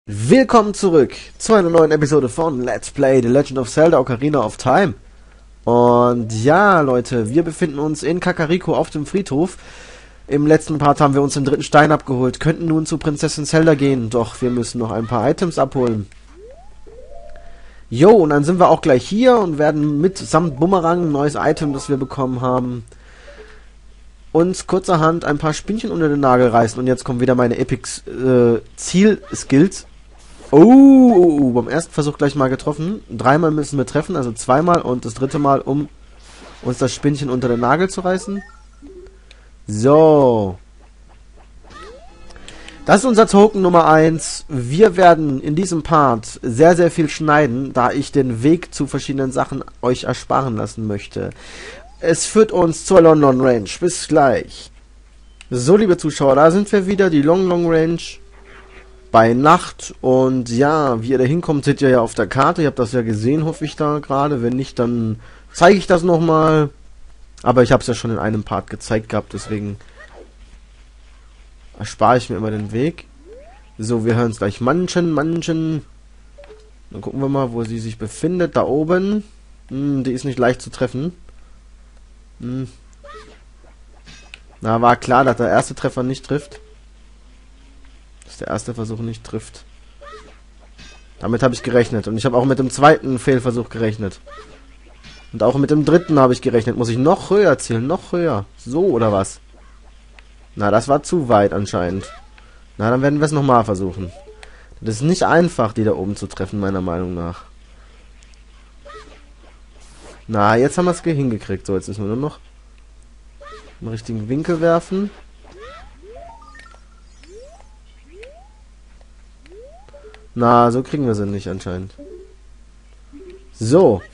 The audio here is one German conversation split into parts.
Willkommen zurück zu einer neuen Episode von Let's Play The Legend of Zelda Ocarina of Time. Und ja, Leute, wir befinden uns in Kakariko auf dem Friedhof. Im letzten Part haben wir uns den dritten Stein abgeholt, könnten nun zu Prinzessin Zelda gehen, doch wir müssen noch ein paar Items abholen. Jo, und dann sind wir auch gleich hier und werden mitsamt Bumerang, ein neues Item, das wir bekommen haben, uns kurzerhand ein paar Spinnchen unter den Nagel reißen. Und jetzt kommen wieder meine Epic Ziel-Skills. Oh, beim ersten Versuch gleich mal getroffen. Dreimal müssen wir treffen, also zweimal und das dritte Mal, um uns das Spinnchen unter den Nagel zu reißen. So. Das ist unser Token Nummer 1. Wir werden in diesem Part sehr, sehr viel schneiden, da ich den Weg zu verschiedenen Sachen euch ersparen lassen möchte. Es führt uns zur Lon-Lon Range. Bis gleich. So, liebe Zuschauer, da sind wir wieder, die Lon-Lon Range. Bei Nacht, und ja, wie ihr da hinkommt, seht ihr ja auf der Karte. Ihr habt das ja gesehen, hoffe ich da gerade. Wenn nicht, dann zeige ich das nochmal. Aber ich habe es ja schon in einem Part gezeigt gehabt, deswegen erspare ich mir immer den Weg. So, wir hören es gleich. Manchen. Dann gucken wir mal, wo sie sich befindet. Da oben. Die ist nicht leicht zu treffen. Na, war klar, dass der erste Treffer nicht trifft. Der erste Versuch nicht trifft. Damit habe ich gerechnet. Und ich habe auch mit dem zweiten Fehlversuch gerechnet. Und auch mit dem dritten habe ich gerechnet. Muss ich noch höher zielen? Noch höher? So oder was? Na, das war zu weit anscheinend. Na, dann werden wir es nochmal versuchen. Das ist nicht einfach, die da oben zu treffen, meiner Meinung nach. Na, jetzt haben wir es hingekriegt. So, jetzt müssen wir nur noch im richtigen Winkel werfen. Na, so kriegen wir sie nicht anscheinend. So.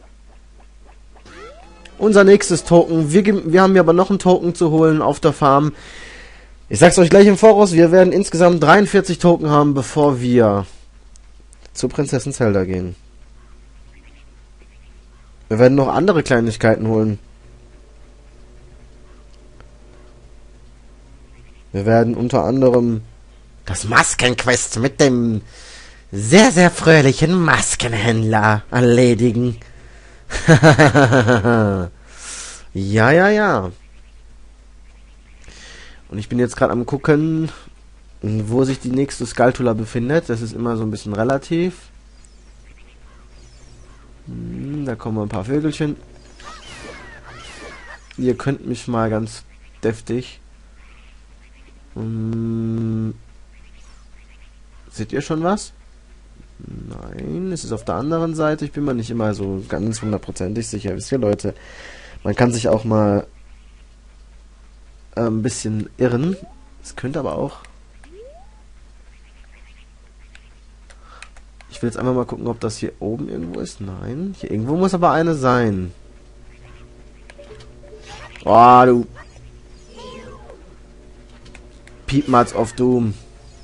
Unser nächstes Token. Wir haben hier aber noch einen Token zu holen auf der Farm. Ich sag's euch gleich im Voraus, wir werden insgesamt 43 Token haben, bevor wir zur Prinzessin Zelda gehen. Wir werden noch andere Kleinigkeiten holen. Wir werden unter anderem das Maskenquest mit dem sehr, sehr fröhlichen Maskenhändler erledigen. Ja. Und ich bin jetzt gerade am gucken, wo sich die nächste Skulltula befindet. Das ist immer so ein bisschen relativ. Da kommen ein paar Vögelchen. Ihr könnt mich mal ganz deftig. Seht ihr schon was? Nein, es ist auf der anderen Seite. Ich bin mir nicht immer so ganz hundertprozentig sicher. Wisst ihr, Leute, man kann sich auch mal ein bisschen irren. Es könnte aber auch... Ich will jetzt einfach mal gucken, ob das hier oben irgendwo ist. Nein, hier irgendwo muss aber eine sein. Oh, du... Piepmatz of Doom.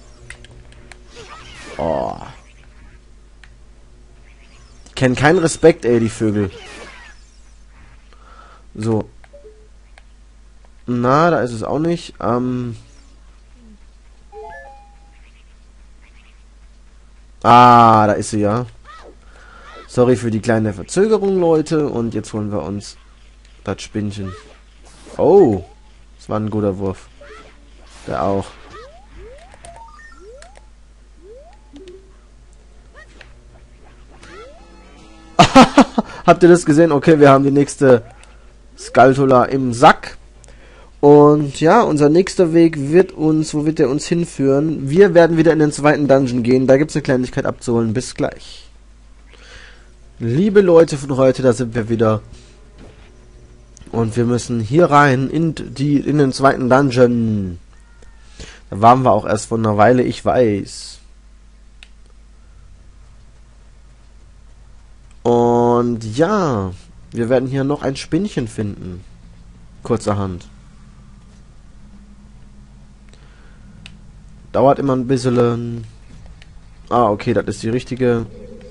Oh. Die kennen keinen Respekt, ey, die Vögel. So. Na, da ist es auch nicht. Da ist sie ja. Sorry für die kleine Verzögerung, Leute. Und jetzt holen wir uns das Spinnchen. Oh. Das war ein guter Wurf. Der auch. Habt ihr das gesehen? Okay, wir haben die nächste Skulltula im Sack. Und ja, unser nächster Weg wird uns, wo wird der uns hinführen? Wir werden wieder in den zweiten Dungeon gehen. Da gibt es eine Kleinigkeit abzuholen. Bis gleich. Liebe Leute von heute, da sind wir wieder. Und wir müssen hier rein in den zweiten Dungeon. Da waren wir auch erst vor einer Weile, ich weiß. Und ja, wir werden hier noch ein Spinnchen finden. Kurzerhand. Dauert immer ein bisschen. Okay, das ist die richtige.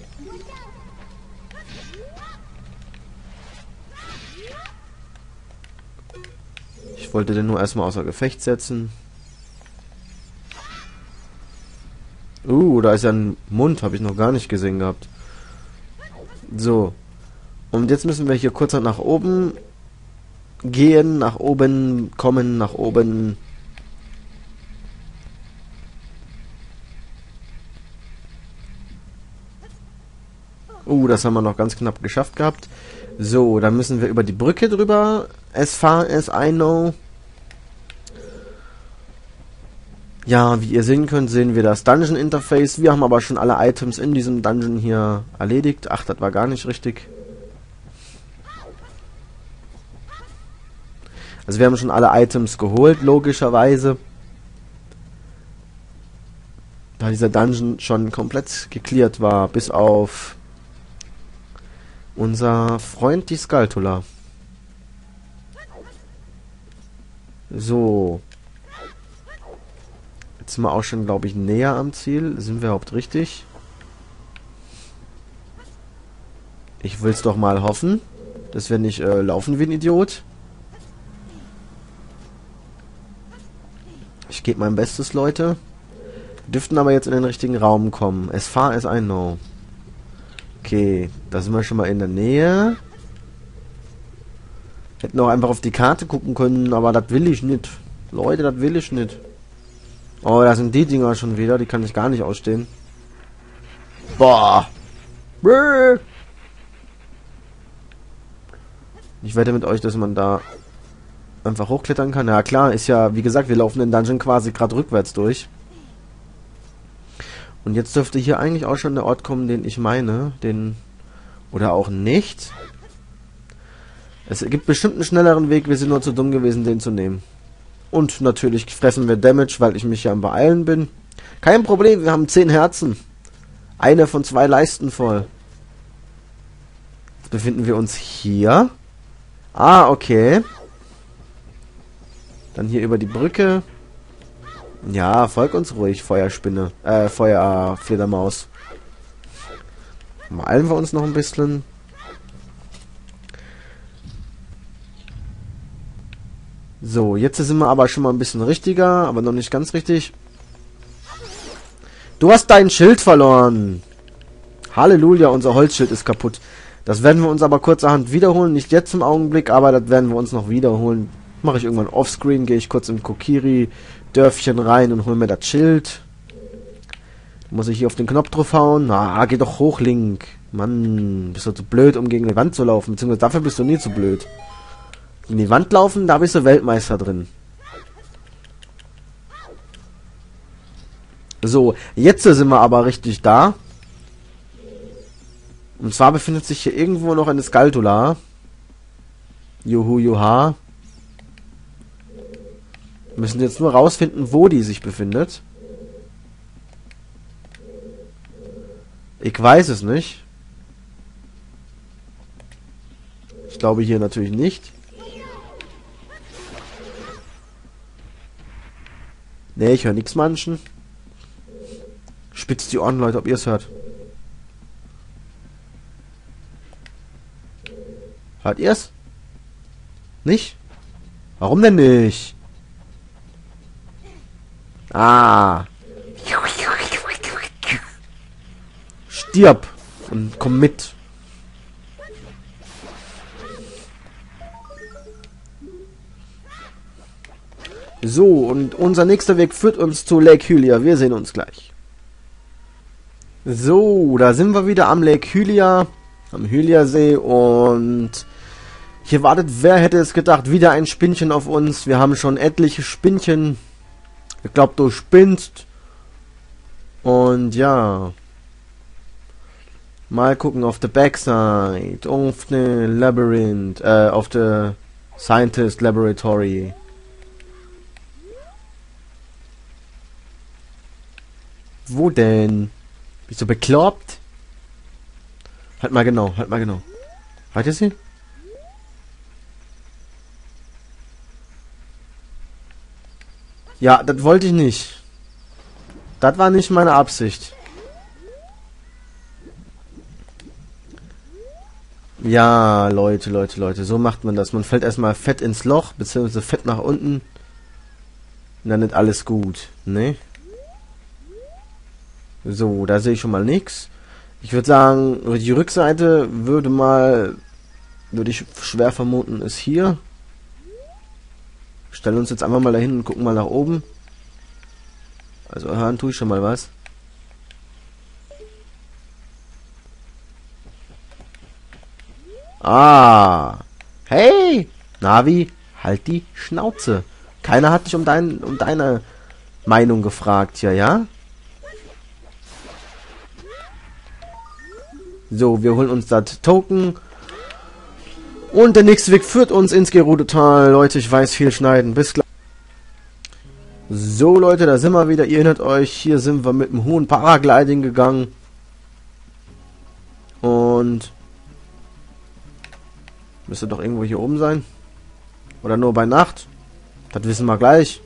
Ich wollte den nur erstmal außer Gefecht setzen. Da ist ja ein Mund, habe ich noch gar nicht gesehen gehabt. So. Und jetzt müssen wir hier kurz nach oben gehen, nach oben kommen, nach oben. Das haben wir noch ganz knapp geschafft gehabt. So, dann müssen wir über die Brücke drüber. As far as I know. Ja, wie ihr sehen könnt, sehen wir das Dungeon Interface. Wir haben aber schon alle Items in diesem Dungeon hier erledigt. Ach, das war gar nicht richtig. Also wir haben schon alle Items geholt, logischerweise. Da dieser Dungeon schon komplett gecleart war, bis auf unser Freund die Skulltula. So. Jetzt sind wir auch schon, glaube ich, näher am Ziel. Sind wir überhaupt richtig? Ich will es doch mal hoffen, dass wir nicht laufen wie ein Idiot. Ich gebe mein Bestes, Leute. Dürften aber jetzt in den richtigen Raum kommen. As far as I know. Okay, da sind wir schon mal in der Nähe. Hätten auch einfach auf die Karte gucken können, aber das will ich nicht. Leute, das will ich nicht. Oh, da sind die Dinger schon wieder, die kann ich gar nicht ausstehen. Boah. Ich wette mit euch, dass man da einfach hochklettern kann. Ja klar, ist ja, wie gesagt, wir laufen den Dungeon quasi gerade rückwärts durch. Und jetzt dürfte hier eigentlich auch schon der Ort kommen, den ich meine. Oder auch nicht. Es gibt bestimmt einen schnelleren Weg, wir sind nur zu dumm gewesen, den zu nehmen. Und natürlich fressen wir Damage, weil ich mich ja am Beeilen bin. Kein Problem, wir haben 10 Herzen. Eine von 2 Leisten voll. Jetzt befinden wir uns hier. Okay. Dann hier über die Brücke. Ja, folg uns ruhig, Feuerspinne. Feuerfledermaus. Malen wir uns noch ein bisschen. So, jetzt sind wir aber schon mal ein bisschen richtiger, aber noch nicht ganz richtig. Du hast dein Schild verloren. Halleluja, unser Holzschild ist kaputt. Das werden wir uns aber kurzerhand wiederholen. Nicht jetzt im Augenblick, aber das werden wir uns noch wiederholen. Mache ich irgendwann offscreen, gehe ich kurz im Kokiri-Dörfchen rein und hole mir das Schild. Muss ich hier auf den Knopf drauf hauen? Geh doch hoch, Link. Mann, bist du zu blöd, um gegen die Wand zu laufen. Beziehungsweise dafür bist du nie zu blöd. In die Wand laufen, da bist du Weltmeister drin. So, jetzt sind wir aber richtig da. Und zwar befindet sich hier irgendwo noch eine Skulltula. Juhu, juha. Wir müssen jetzt nur rausfinden, wo die sich befindet. Ich weiß es nicht. Ich glaube hier natürlich nicht. Nee, ich höre nichts manchen. Spitzt die Ohren, Leute, ob ihr es hört. Hört ihr es? Nicht? Warum denn nicht? Stirb und komm mit. So, und unser nächster Weg führt uns zu Lake Hylia. Wir sehen uns gleich. So, da sind wir wieder am Lake Hylia, am Hyliasee, und hier wartet, wer hätte es gedacht, wieder ein Spinnchen auf uns. Wir haben schon etliche Spinnchen. Ich glaube, du spinnst. Und ja. Mal gucken auf the backside. Auf the Labyrinth. Auf the Scientist Laboratory. Wo denn? Bist du bekloppt? Halt mal genau, halt mal genau. Hört ihr sie? Ja, das wollte ich nicht. Das war nicht meine Absicht. Ja, Leute. So macht man das. Man fällt erstmal fett ins Loch, beziehungsweise fett nach unten. Und dann ist alles gut, ne? So, da sehe ich schon mal nichts. Ich würde sagen, die Rückseite würde ich schwer vermuten, ist hier. Stellen uns jetzt einfach mal dahin und gucken mal nach oben. Also hören tue ich schon mal was. Ah. Hey, Navi, halt die Schnauze. Keiner hat dich um deine Meinung gefragt hier, ja? So, wir holen uns das Token. Und der nächste Weg führt uns ins Gerudo-Tal. Leute, ich weiß, viel schneiden. Bis gleich. So, Leute, da sind wir wieder. Ihr erinnert euch, hier sind wir mit dem hohen Paragliding gegangen. Und müsste doch irgendwo hier oben sein. Oder nur bei Nacht. Das wissen wir gleich.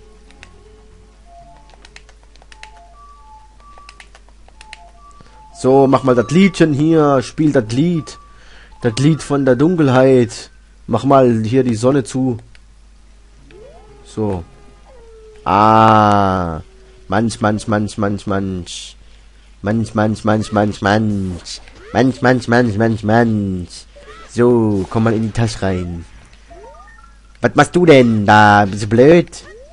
So, mach mal das Liedchen hier. Spiel das Lied. Das Lied von der Dunkelheit. Mach mal hier die Sonne zu. So. Ah. Manch. So, komm mal in die Tasche rein. Was machst du denn da? Bist du blöd?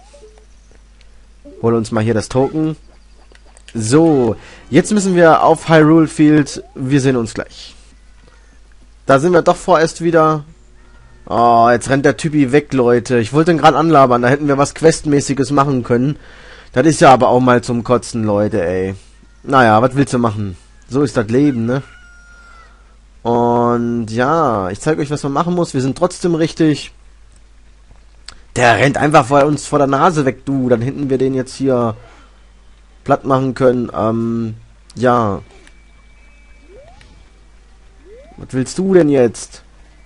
Hol uns mal hier das Token. So, jetzt müssen wir auf Hyrule Field. Wir sehen uns gleich. Da sind wir doch vorerst wieder. Oh, jetzt rennt der Typi weg, Leute. Ich wollte ihn gerade anlabern. Da hätten wir was Questmäßiges machen können. Das ist ja aber auch mal zum Kotzen, Leute, ey. Naja, was willst du machen? So ist das Leben, ne? Und ja, ich zeige euch, was man machen muss. Wir sind trotzdem richtig. Der rennt einfach vor uns vor der Nase weg, du. Dann hätten wir den jetzt hier platt machen können. Ja. Was willst du denn jetzt?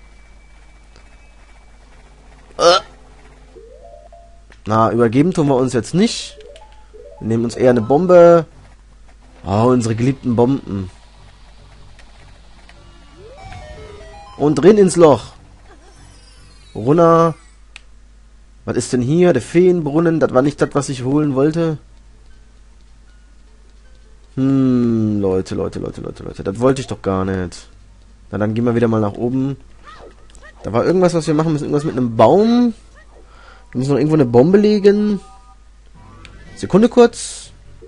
Na, übergeben tun wir uns jetzt nicht. Wir nehmen uns eher eine Bombe. Oh, unsere geliebten Bomben. Und drin ins Loch. Runter. Was ist denn hier? Der Feenbrunnen. Das war nicht das, was ich holen wollte. Leute. Das wollte ich doch gar nicht. Na, dann gehen wir wieder mal nach oben. Da war irgendwas, was wir machen müssen. Irgendwas mit einem Baum. Wir müssen noch irgendwo eine Bombe legen. Sekunde kurz.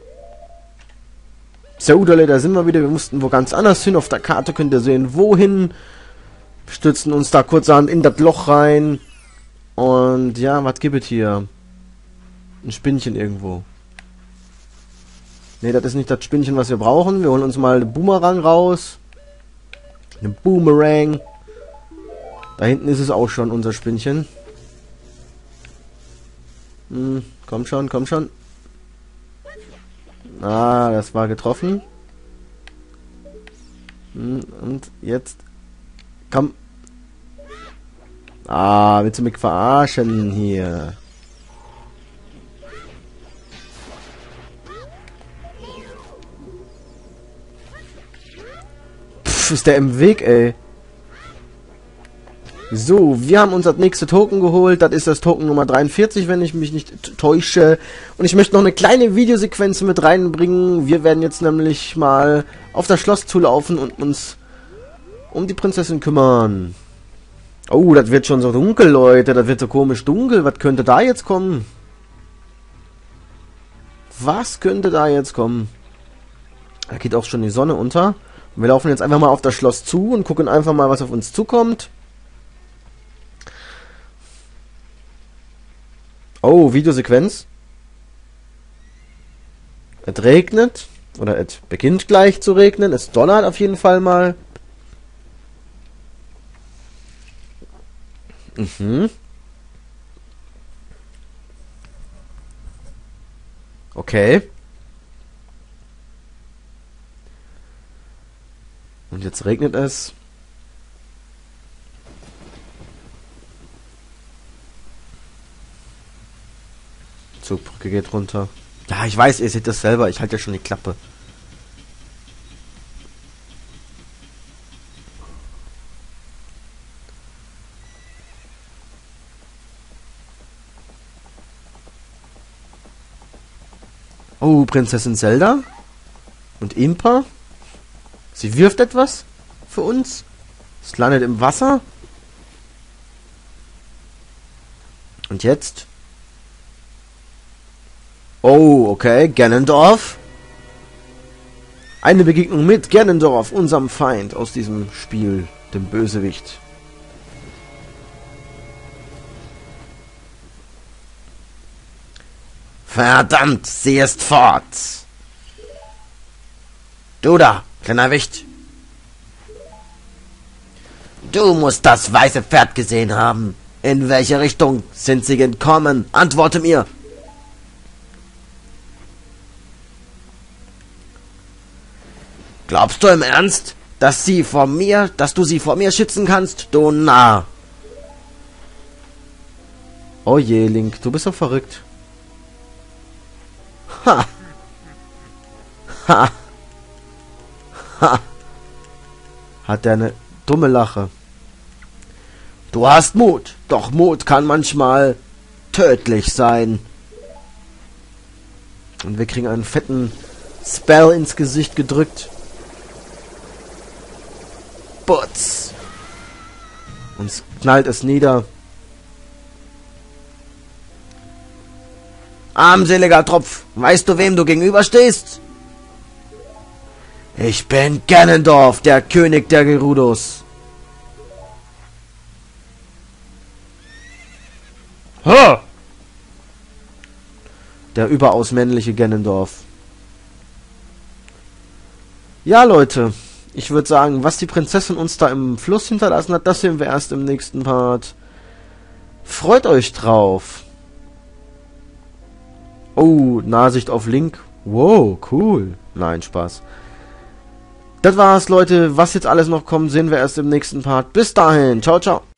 So, da sind wir wieder. Wir mussten wo ganz anders hin. Auf der Karte könnt ihr sehen, wohin. Stürzen uns da kurzerhand in das Loch rein. Und ja, was gibt es hier? Ein Spinnchen irgendwo. Ne, das ist nicht das Spinnchen, was wir brauchen. Wir holen uns mal eine Boomerang raus. Eine Boomerang. Da hinten ist es auch schon, unser Spinnchen. Komm schon. Ah, das war getroffen. Und jetzt. Komm. Ah, willst du mich verarschen hier? Pff, ist der im Weg, ey. So, wir haben uns das nächste Token geholt. Das ist das Token Nummer 43, wenn ich mich nicht täusche. Und ich möchte noch eine kleine Videosequenz mit reinbringen. Wir werden jetzt nämlich mal auf das Schloss zulaufen und uns um die Prinzessin kümmern. Oh, das wird schon so dunkel, Leute. Das wird so komisch dunkel. Was könnte da jetzt kommen? Was könnte da jetzt kommen? Da geht auch schon die Sonne unter. Und wir laufen jetzt einfach mal auf das Schloss zu und gucken einfach mal, was auf uns zukommt. Oh, Videosequenz. Es regnet. Oder es beginnt gleich zu regnen. Es donnert auf jeden Fall mal. Okay. Und jetzt regnet es. Zugbrücke geht runter. Ja, ich weiß, ihr seht das selber. Ich halte ja schon die Klappe. Oh, Prinzessin Zelda? Und Impa? Sie wirft etwas für uns. Es landet im Wasser. Und jetzt? Oh, okay. Ganondorf. Eine Begegnung mit Ganondorf, unserem Feind aus diesem Spiel, dem Bösewicht. Verdammt, sie ist fort. Du da, kleiner Wicht. Du musst das weiße Pferd gesehen haben. In welche Richtung sind sie gekommen? Antworte mir. Glaubst du im Ernst, dass du sie vor mir schützen kannst, du Narr? Oh je, Link, du bist doch verrückt. Ha! Ha! Ha! Hat der eine dumme Lache. Du hast Mut, doch Mut kann manchmal tödlich sein. Und wir kriegen einen fetten Spell ins Gesicht gedrückt. Butz! Uns knallt es nieder. Armseliger Tropf, weißt du, wem du gegenüberstehst? Ich bin Ganondorf, der König der Gerudos. Ha! Der überaus männliche Ganondorf. Ja, Leute, ich würde sagen, was die Prinzessin uns da im Fluss hinterlassen hat, das sehen wir erst im nächsten Part. Freut euch drauf. Oh, Nahsicht auf Link. Wow, cool. Nein, Spaß. Das war's, Leute. Was jetzt alles noch kommt, sehen wir erst im nächsten Part. Bis dahin. Ciao, ciao.